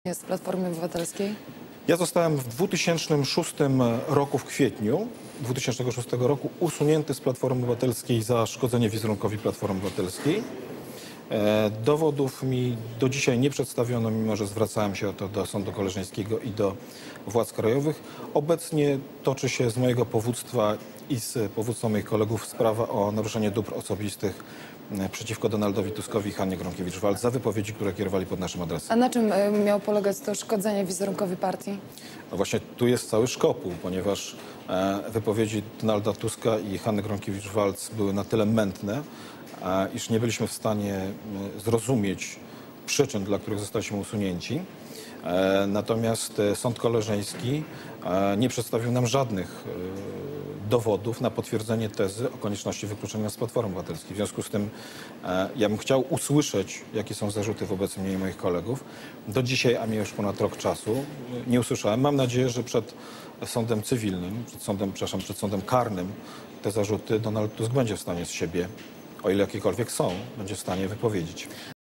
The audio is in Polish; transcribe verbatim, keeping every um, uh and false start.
Jest Platformy Obywatelskiej? Ja zostałem w dwa tysiące szóstym roku, w kwietniu dwa tysiące szóstego roku usunięty z Platformy Obywatelskiej za szkodzenie wizerunkowi Platformy Obywatelskiej. E, dowodów mi do dzisiaj nie przedstawiono, mimo że zwracałem się o to do Sądu Koleżeńskiego i do władz krajowych. Obecnie toczy się z mojego powództwa i z powództwa moich kolegów sprawa o naruszenie dóbr osobistych przeciwko Donaldowi Tuskowi i Hannie Gronkiewicz-Waltz za wypowiedzi, które kierowali pod naszym adresem. A na czym y, miało polegać to szkodzenie wizerunkowi partii? No właśnie tu jest cały szkopuł, ponieważ e, wypowiedzi Donalda Tuska i Hanny Gronkiewicz-Waltz były na tyle mętne, e, iż nie byliśmy w stanie e, zrozumieć przyczyn, dla których zostaliśmy usunięci. E, natomiast e, Sąd Koleżeński e, nie przedstawił nam żadnych e, dowodów na potwierdzenie tezy o konieczności wykluczenia z Platformy Obywatelskiej. W związku z tym e, ja bym chciał usłyszeć, jakie są zarzuty wobec mnie i moich kolegów. Do dzisiaj, a mnie już ponad rok czasu, nie usłyszałem. Mam nadzieję, że przed sądem cywilnym, przed sądem, przepraszam, przed sądem karnym te zarzuty Donald Tusk będzie w stanie z siebie, o ile jakiekolwiek są, będzie w stanie wypowiedzieć.